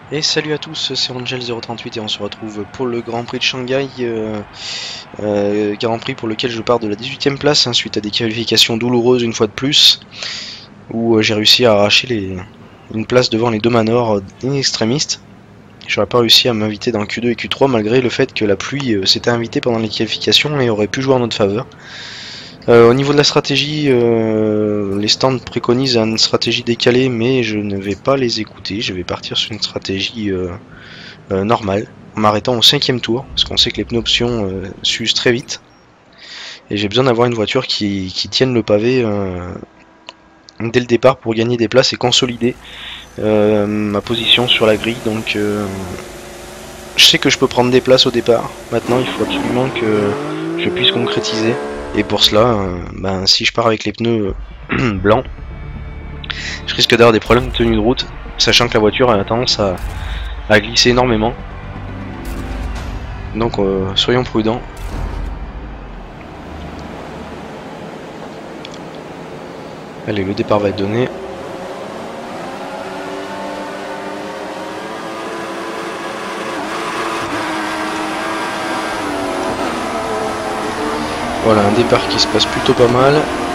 Et salut à tous, c'est Angel038 et on se retrouve pour le Grand Prix de Shanghai, Grand Prix pour lequel je pars de la 18e place, hein, suite à des qualifications douloureuses une fois de plus, où j'ai réussi à arracher une place devant les deux Manor in extremis. J'aurais pas réussi à m'inviter dans Q2 et Q3 malgré le fait que la pluie s'était invitée pendant les qualifications et aurait pu jouer en notre faveur. Au niveau de la stratégie, les stands préconisent une stratégie décalée, mais je ne vais pas les écouter. Je vais partir sur une stratégie normale, en m'arrêtant au 5e tour, parce qu'on sait que les pneus options s'usent très vite. Et j'ai besoin d'avoir une voiture qui tienne le pavé dès le départ pour gagner des places et consolider ma position sur la grille. Donc je sais que je peux prendre des places au départ. Maintenant, il faut absolument que je puisse concrétiser. Et pour cela, si je pars avec les pneus blancs, je risque d'avoir des problèmes de tenue de route, sachant que la voiture a tendance à glisser énormément. Donc soyons prudents. Allez, le départ va être donné. Voilà, un départ qui se passe plutôt pas mal.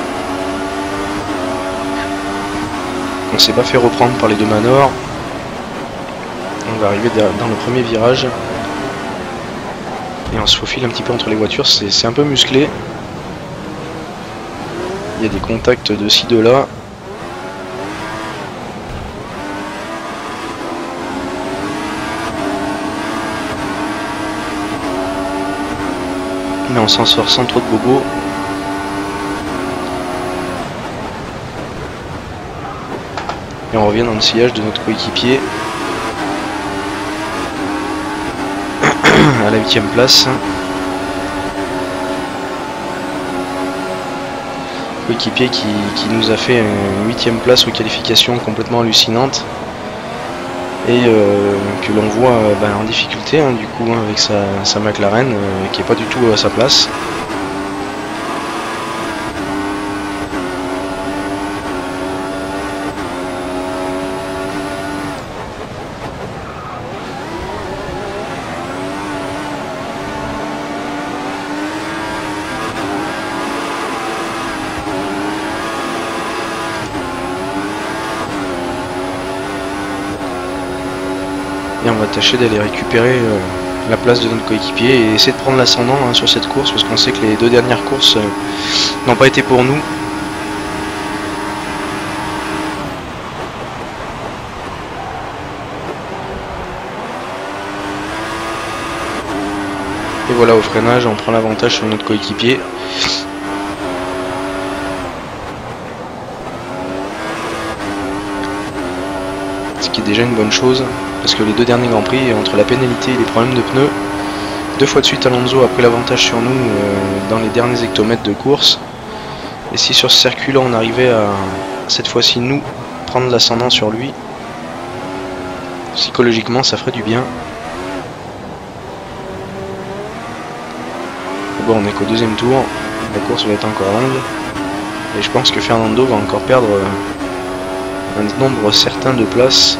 On s'est pas fait reprendre par les deux Manor. On va arriver dans le premier virage. Et on se faufile un petit peu entre les voitures, c'est un peu musclé. Il y a des contacts de ci, de là. Mais on s'en sort sans trop de bobos. Et on revient dans le sillage de notre coéquipier. À la 8e place. Coéquipier qui nous a fait une 8e place aux qualifications complètement hallucinante. Et que l'on voit en difficulté du coup avec sa McLaren qui est pas du tout à sa place. Et on va tâcher d'aller récupérer la place de notre coéquipier et essayer de prendre l'ascendant sur cette course, parce qu'on sait que les deux dernières courses n'ont pas été pour nous. Et voilà, au freinage, on prend l'avantage sur notre coéquipier. Ce qui est déjà une bonne chose, parce que les deux derniers Grands Prix, entre la pénalité et les problèmes de pneus, 2 fois de suite Alonso a pris l'avantage sur nous dans les derniers hectomètres de course. Et si sur ce circuit là on arrivait à cette fois-ci nous prendre l'ascendant sur lui, psychologiquement ça ferait du bien. Bon, on est qu'au 2e tour, la course va être encore longue. Et je pense que Fernando va encore perdre un nombre certain de places.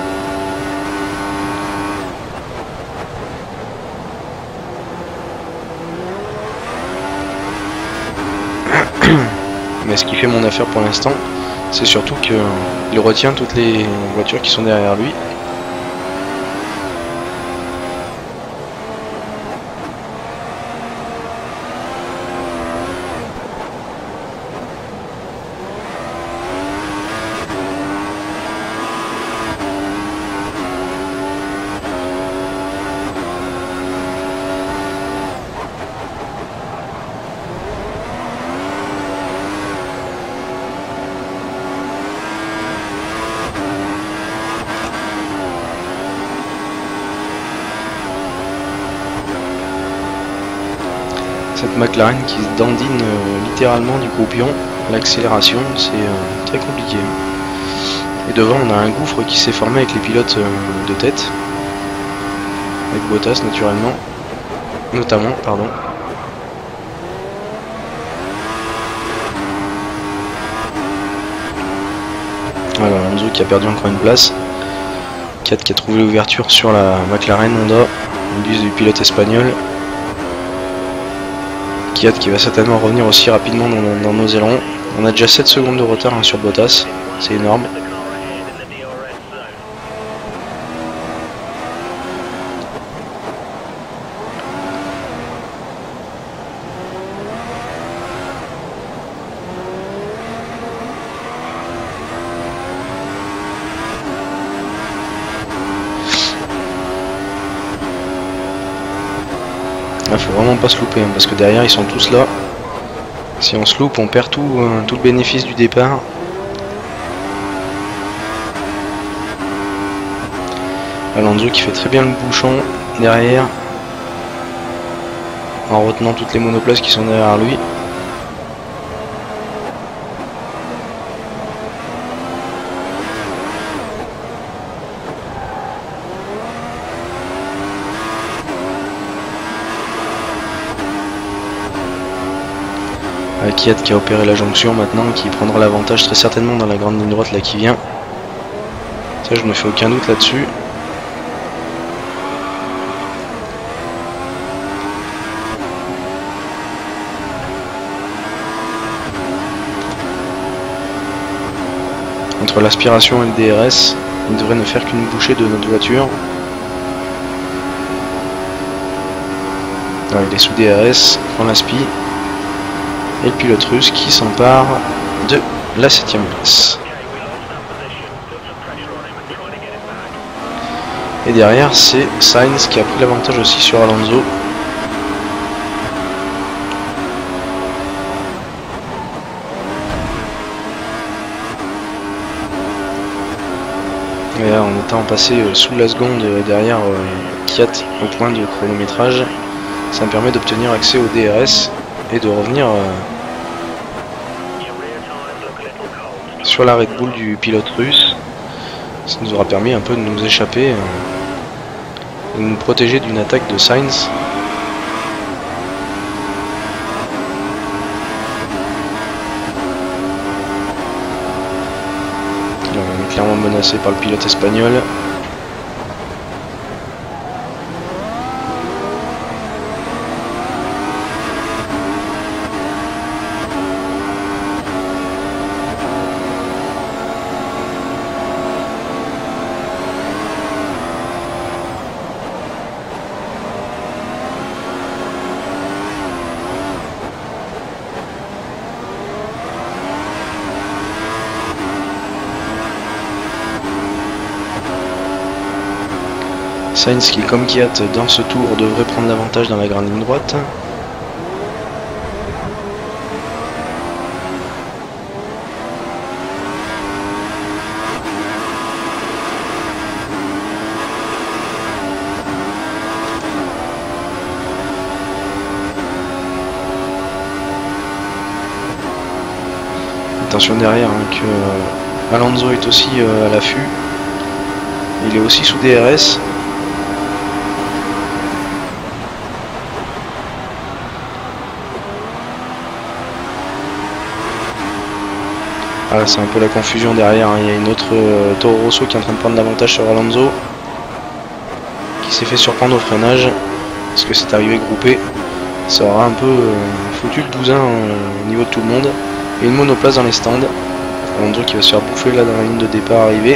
Mais ce qui fait mon affaire pour l'instant, c'est surtout qu'il retient toutes les voitures qui sont derrière lui. Cette McLaren qui se dandine littéralement du croupion, l'accélération c'est très compliqué. Et devant on a un gouffre qui s'est formé avec les pilotes de tête, avec Bottas notamment, pardon. Voilà, Alonso qui a perdu encore une place. Kiat qui a trouvé l'ouverture sur la McLaren Honda, une buse du pilote espagnol. Kiat qui va certainement revenir aussi rapidement dans nos élans. On a déjà 7 secondes de retard sur Bottas, c'est énorme. Là, faut vraiment pas se louper hein, parce que derrière ils sont tous là. Si on se loupe, on perd tout le bénéfice du départ. Alonso qui fait très bien le bouchon derrière en retenant toutes les monoplaces qui sont derrière lui. Kiat qui a opéré la jonction maintenant, qui prendra l'avantage très certainement dans la grande ligne droite là qui vient. Ça je me fais aucun doute là-dessus. Entre l'aspiration et le DRS, il devrait ne faire qu'une bouchée de notre voiture. Alors, il est sous DRS, on l'aspi. Et le pilote russe qui s'empare de la 7ème place. Et derrière c'est Sainz qui a pris l'avantage aussi sur Alonso. Et là, en étant passé sous la seconde derrière Kiat au point de chronométrage, ça me permet d'obtenir accès au DRS et de revenir sur la Red Bull du pilote russe. Ça nous aura permis un peu de nous échapper, de nous protéger d'une attaque de Sainz. Alors, on est clairement menacé par le pilote espagnol. Sainz qui, comme Kiat dans ce tour, devrait prendre l'avantage dans la grande ligne droite. Attention derrière hein, que Alonso est aussi à l'affût. Il est aussi sous DRS. Ah, c'est un peu la confusion derrière, hein. Il y a une autre Toro Rosso qui est en train de prendre l'avantage sur Alonso, qui s'est fait surprendre au freinage, parce que c'est arrivé groupé. Ça aura un peu foutu le bousin au niveau de tout le monde. Et une monoplace dans les stands. Alonso qui va se faire bouffer là dans la ligne de départ arrivée.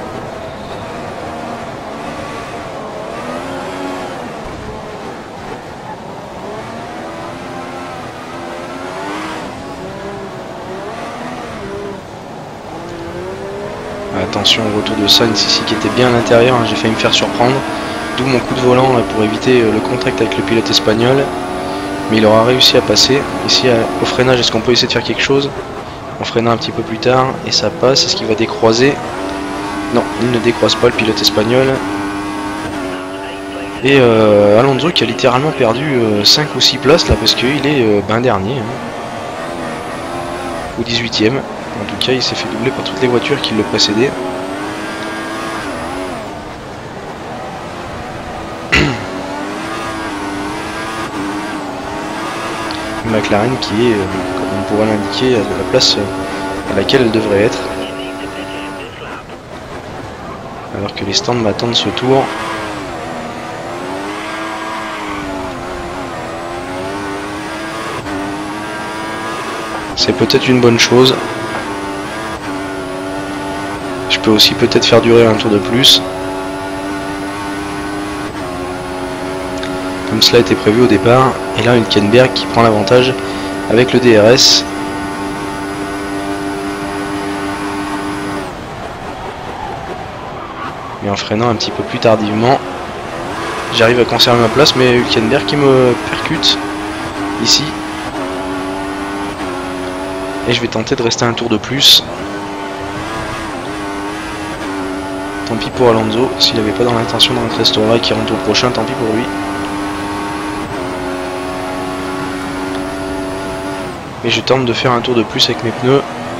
Attention au retour de Sainz ici qui était bien à l'intérieur, hein, j'ai failli me faire surprendre. D'où mon coup de volant là, pour éviter le contact avec le pilote espagnol. Mais il aura réussi à passer. Ici au freinage, est-ce qu'on peut essayer de faire quelque chose en freinant un petit peu plus tard? Et ça passe, est-ce qu'il va décroiser? Non, il ne décroise pas le pilote espagnol. Et Alonso qui a littéralement perdu 5 ou 6 places là parce qu'il est dernier. Hein. Ou 18ème. En tout cas, il s'est fait doubler par toutes les voitures qui le précédaient. McLaren qui est, comme on pourrait l'indiquer, à la place à laquelle elle devrait être. alors que les stands m'attendent ce tour. C'est peut-être une bonne chose. Je peux aussi peut-être faire durer un tour de plus, comme cela était prévu au départ. Et là Hülkenberg qui prend l'avantage avec le DRS. Mais en freinant un petit peu plus tardivement, j'arrive à conserver ma place, mais Hülkenberg qui me percute ici. Et je vais tenter de rester un tour de plus. Tant pis pour Alonso, s'il n'avait pas dans l'intention de rentrer ce tour-là et qu'il rentre au prochain, tant pis pour lui. Et je tente de faire un tour de plus avec mes pneus.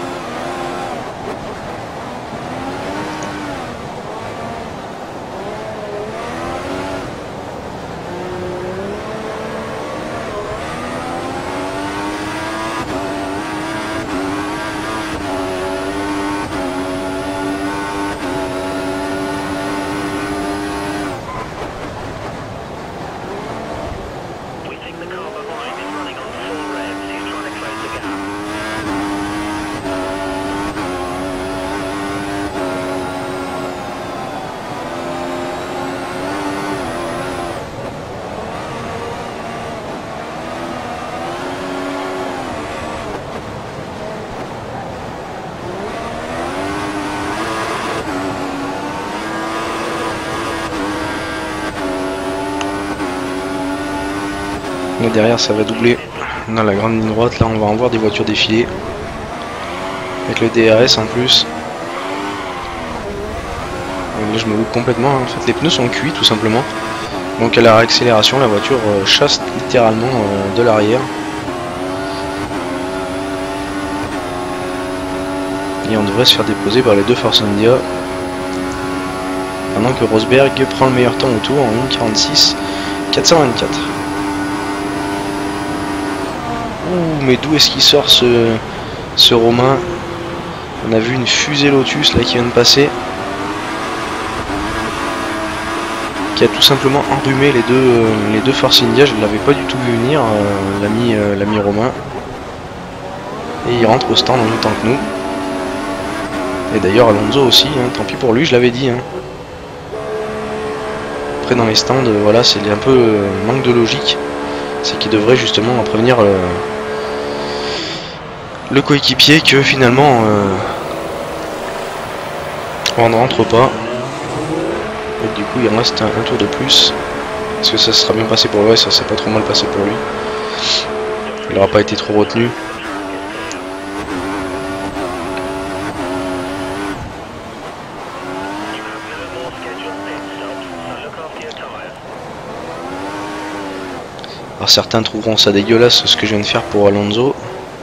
Là derrière ça va doubler dans la grande ligne droite. Là on va en voir des voitures défiler avec le DRS en plus. Là je me loupe complètement, en fait les pneus sont cuits tout simplement, donc à la réaccélération la voiture chasse littéralement de l'arrière. Et on devrait se faire déposer par les deux Force India, pendant que Rosberg prend le meilleur temps au tour en 1:46.424. Ouh, mais d'où est-ce qu'il sort ce Romain? On a vu une fusée Lotus là qui vient de passer, qui a tout simplement enrhumé les deux Force India. Je ne l'avais pas du tout vu venir, l'ami Romain. Et il rentre au stand en même temps que nous. Et d'ailleurs Alonso aussi, hein, tant pis pour lui, je l'avais dit. Hein. Après dans les stands, voilà, c'est un peu manque de logique. C'est qu'il devrait justement prévenir le coéquipier que finalement on ne rentre pas. Et du coup il reste un tour de plus. Est-ce que ça sera bien passé pour lui? Ouais, ça s'est pas trop mal passé pour lui. Il n'aura pas été trop retenu. Alors certains trouveront ça dégueulasse ce que je viens de faire pour Alonso.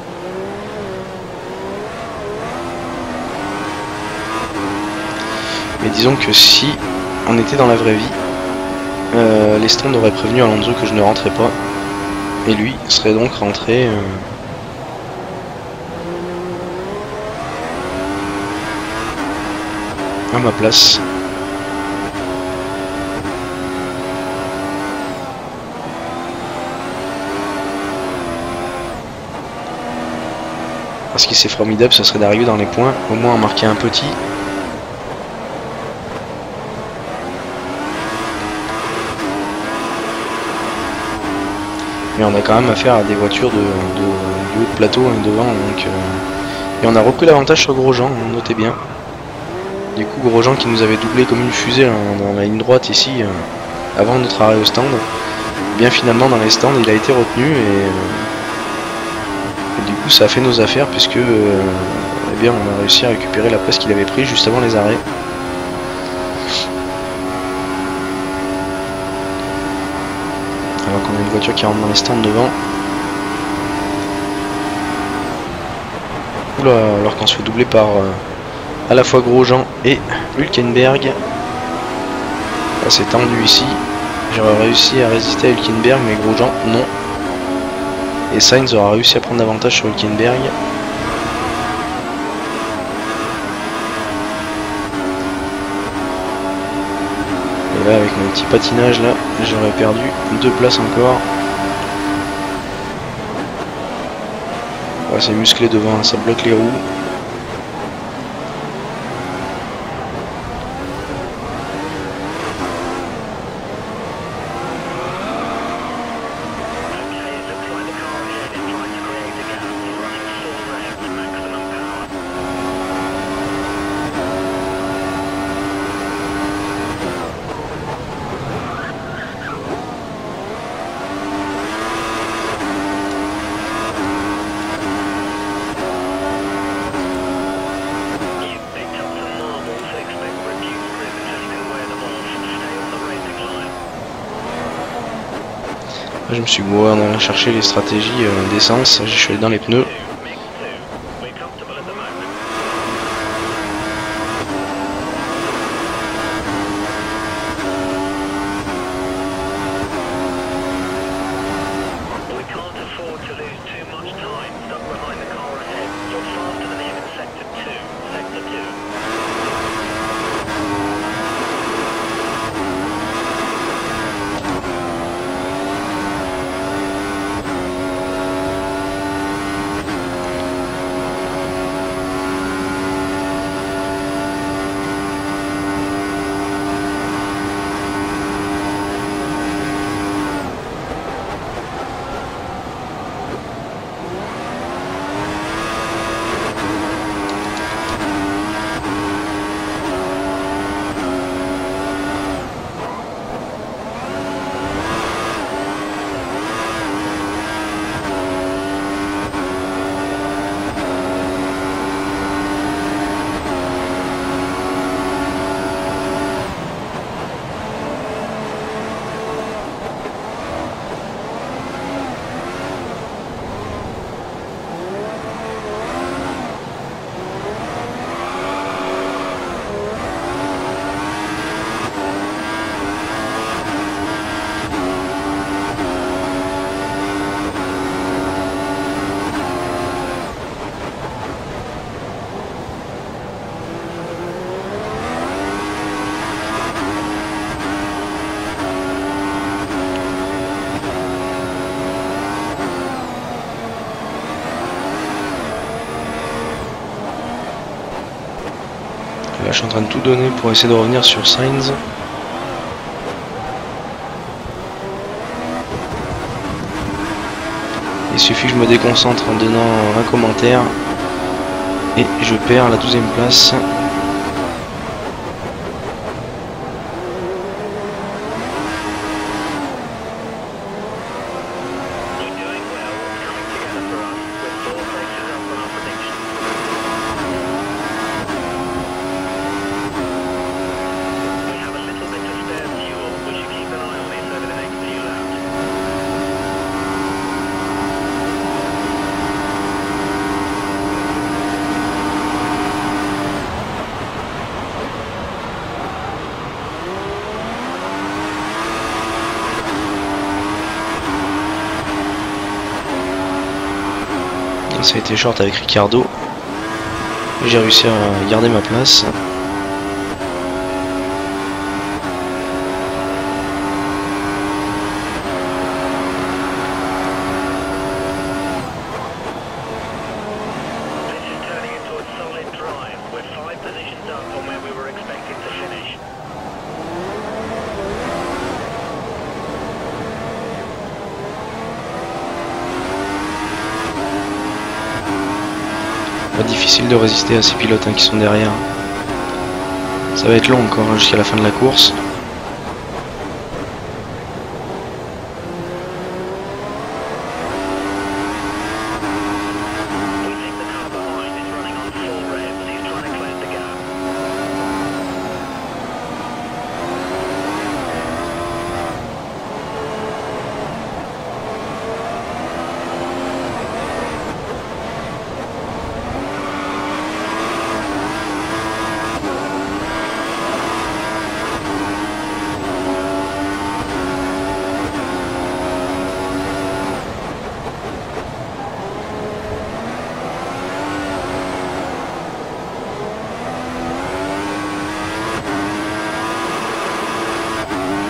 Mais disons que si on était dans la vraie vie, les stands auraient prévenu Alonso que je ne rentrais pas. Et lui serait donc rentré à ma place. Ce qui serait formidable, ce serait d'arriver dans les points, au moins en marquer un petit. Mais on a quand même affaire à des voitures du haut de plateau hein, devant. Donc, et on a repris l'avantage sur Grosjean, notez bien. Du coup Grosjean qui nous avait doublé comme une fusée hein, dans la ligne droite ici, avant notre arrêt au stand. Bien finalement dans les stands il a été retenu et du coup ça a fait nos affaires puisque eh bien, on a réussi à récupérer la place qu'il avait prise juste avant les arrêts. Alors qu'on a une voiture qui rentre dans les stands devant. Oula, alors qu'on se fait doubler par à la fois Grosjean et Hülkenberg. Là c'est tendu ici. J'aurais réussi à résister à Hülkenberg mais Grosjean non. Et Sainz aura réussi à prendre l'avantage sur Hülkenberg. Et là avec mon petit patinage là, j'aurais perdu 2 places encore. Ouais, c'est musclé devant, ça bloque les roues. Je me suis gouré en allant chercher les stratégies d'essence, je suis allé dans les pneus. Là je suis en train de tout donner pour essayer de revenir sur Sainz. Il suffit que je me déconcentre en donnant un commentaire et je perds la 12e place. Ça a été short avec Ricardo. J'ai réussi à garder ma place. Difficile de résister à ces pilotes qui sont derrière. Ça va être long encore jusqu'à la fin de la course.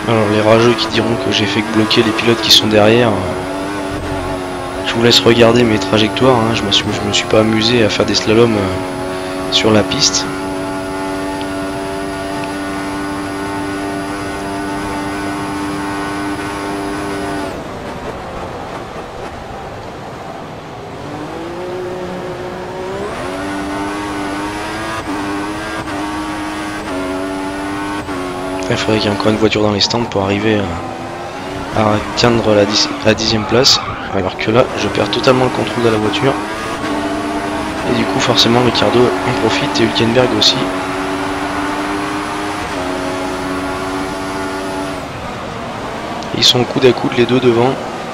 Alors les rageux qui diront que j'ai fait que bloquer les pilotes qui sont derrière, je vous laisse regarder mes trajectoires, hein. Je me suis pas amusé à faire des slaloms sur la piste. Il faudrait qu'il y ait encore une voiture dans les stands pour arriver à atteindre la 10e place. Alors que là, je perds totalement le contrôle de la voiture. Et du coup, forcément, Ricciardo en profite et Hülkenberg aussi. Ils sont coude à coude les deux devant.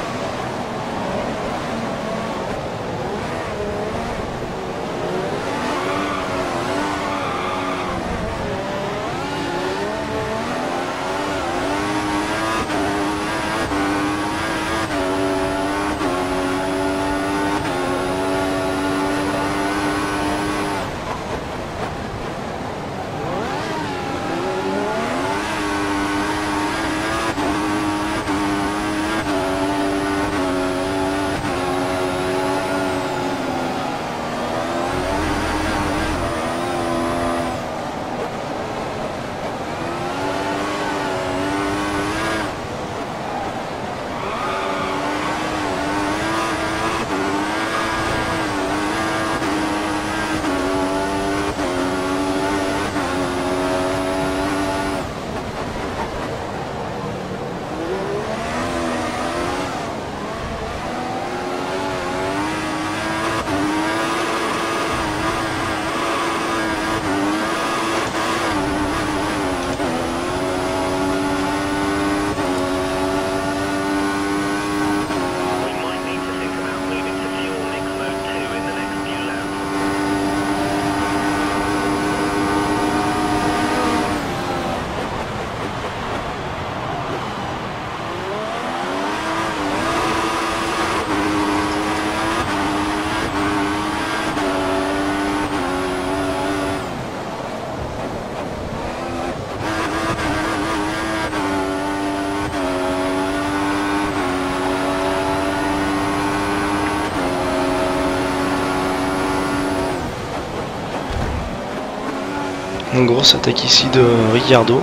Une grosse attaque ici de Ricciardo.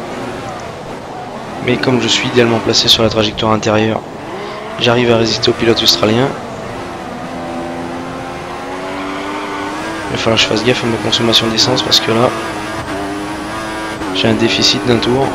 Mais comme je suis idéalement placé sur la trajectoire intérieure, j'arrive à résister au pilote australien. Il va falloir que je fasse gaffe à ma consommation d'essence parce que là, j'ai un déficit d'un tour.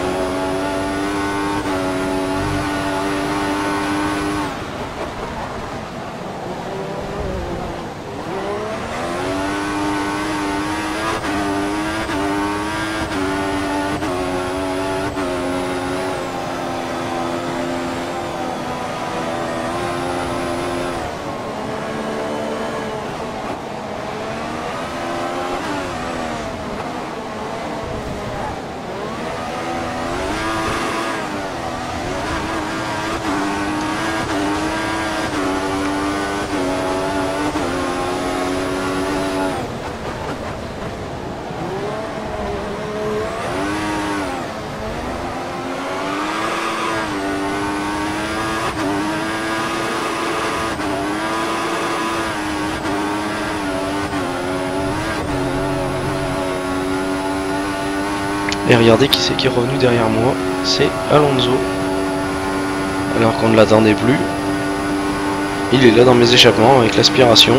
Et regardez qui c'est qui est revenu derrière moi, c'est Alonso. Alors qu'on ne l'attendait plus. Il est là dans mes échappements avec l'aspiration.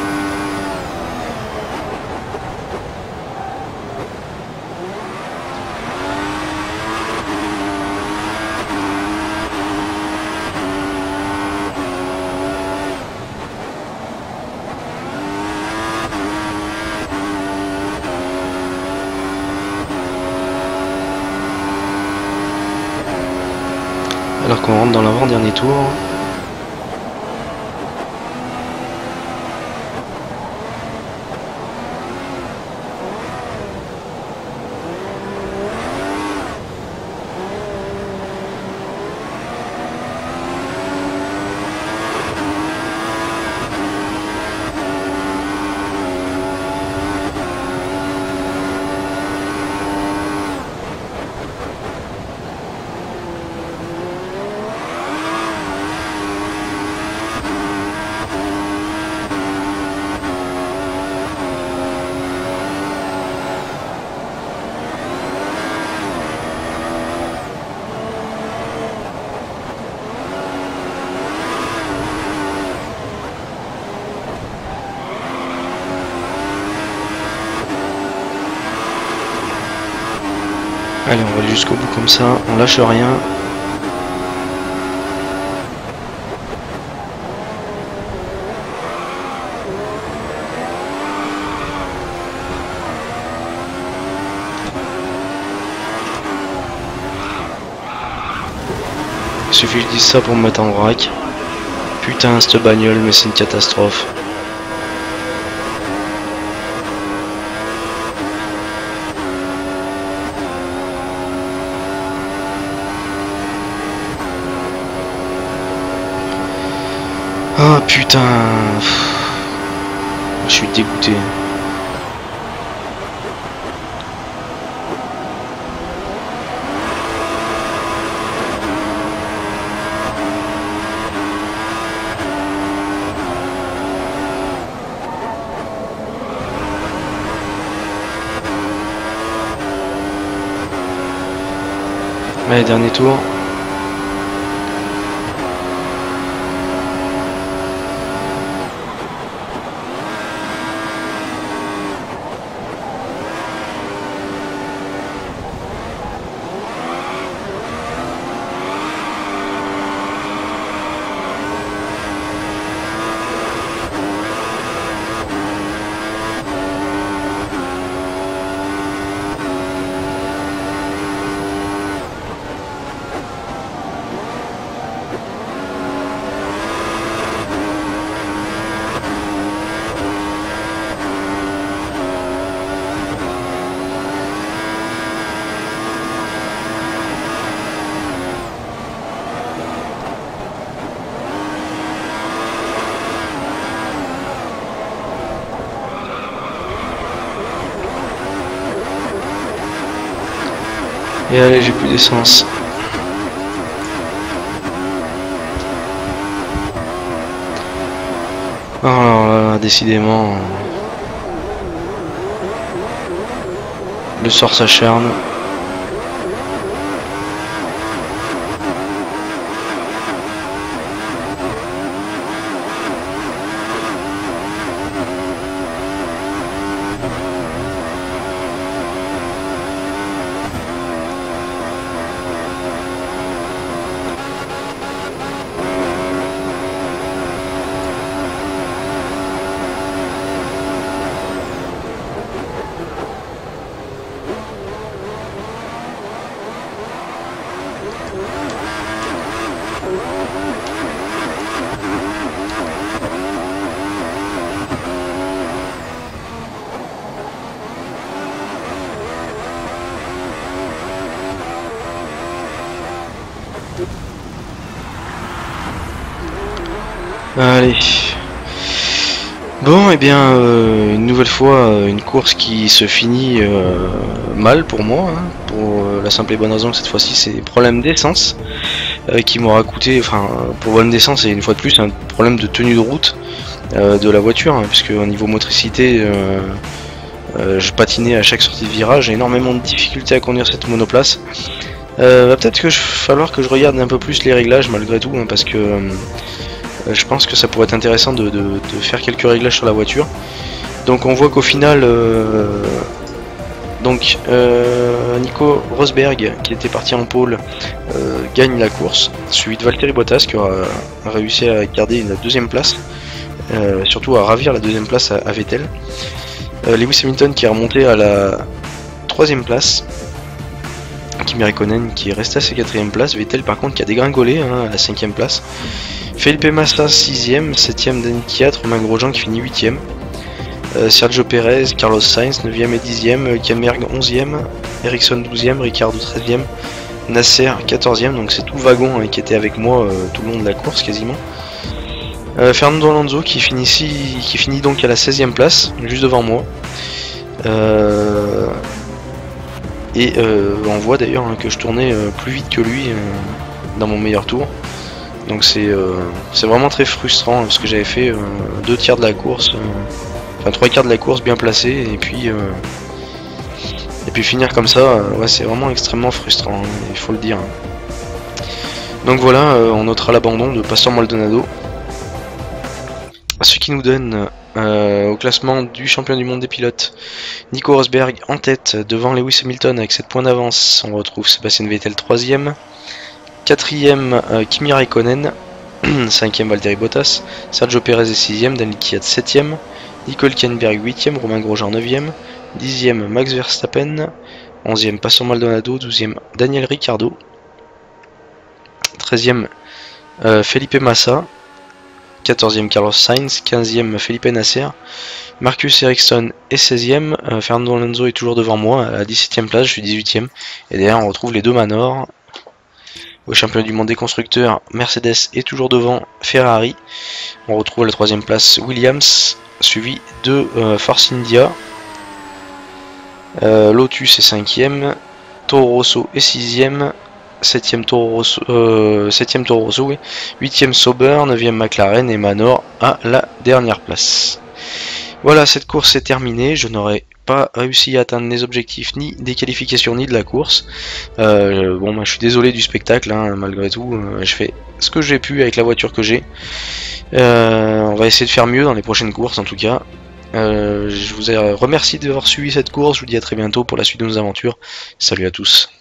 Alors qu'on rentre dans l'avant-dernier tour. aller jusqu'au bout comme ça, on lâche rien. Il suffit que je dise ça pour me mettre en vrac. Putain, cette bagnole, mais c'est une catastrophe. Ah putain, je suis dégoûté. Allez, dernier tour. Et allez, j'ai plus d'essence. Oh là là, décidément, le sort s'acharne. Allez. Bon, et bien, une nouvelle fois, une course qui se finit mal pour moi, hein, pour la simple et bonne raison que cette fois-ci c'est problème d'essence qui m'aura coûté, enfin, pour problème d'essence et une fois de plus un problème de tenue de route de la voiture, hein, puisque au niveau motricité, je patinais à chaque sortie de virage, j'ai énormément de difficultés à conduire cette monoplace. Va peut-être que falloir que je regarde un peu plus les réglages malgré tout, hein, parce que je pense que ça pourrait être intéressant de faire quelques réglages sur la voiture. Donc on voit qu'au final, Nico Rosberg, qui était parti en pole, gagne la course, suivi de Valtteri Bottas qui aura réussi à garder la deuxième place, surtout à ravir la deuxième place à Vettel. Lewis Hamilton qui est remonté à la troisième place. Kimi Räikkönen qui est resté à sa quatrième place. Vettel par contre qui a dégringolé, hein, à la cinquième place. Felipe Massa 6ème, 7ème Dani Kvyat, Romain Grosjean qui finit 8ème. Sergio Perez, Carlos Sainz 9ème et 10ème, Hülkenberg 11ème, Ericsson 12ème, Ricciardo 13ème, Nasser 14ème, donc c'est tout le wagon, hein, qui était avec moi tout le long de la course quasiment. Fernando Alonso qui finit donc à la 16ème place, juste devant moi. On voit d'ailleurs, hein, que je tournais plus vite que lui dans mon meilleur tour. Donc c'est vraiment très frustrant, parce que j'avais fait 2 tiers de la course, enfin 3 quarts de la course bien placé, et puis finir comme ça, ouais, c'est vraiment extrêmement frustrant, hein, il faut le dire. Donc voilà, on notera l'abandon de Pastor Maldonado. Ce qui nous donne au classement du champion du monde des pilotes, Nico Rosberg en tête devant Lewis Hamilton avec 7 points d'avance. On retrouve Sébastien Vettel 3ème, 4ème Kimi Raikkonen, 5ème Valtteri Bottas, Sergio Perez est 6ème, Daniel Kvyat 7ème, Nicole Kyenberg 8ème, Romain Grosjean 9ème, 10ème Max Verstappen, 11ème Pastor Maldonado, 12ème Daniel Ricciardo, 13ème Felipe Massa, 14ème Carlos Sainz, 15ème Felipe Nasser, Marcus Ericsson est 16ème, Fernando Alonso est toujours devant moi à la 17ème place, je suis 18ème, et derrière on retrouve les deux Manor. Au championnat du monde des constructeurs, Mercedes est toujours devant Ferrari, on retrouve à la 3ème place Williams, suivi de Force India, Lotus est 5ème, Toro Rosso est 6ème, 7ème Toro Rosso, 8ème Sauber, 9ème McLaren et Manor à la dernière place. Voilà, cette course est terminée, je n'aurai pas réussi à atteindre les objectifs ni des qualifications ni de la course. Bon, je suis désolé du spectacle, hein, malgré tout, je fais ce que j'ai pu avec la voiture que j'ai. On va essayer de faire mieux dans les prochaines courses en tout cas. Je vous remercie d'avoir suivi cette course, je vous dis à très bientôt pour la suite de nos aventures. Salut à tous.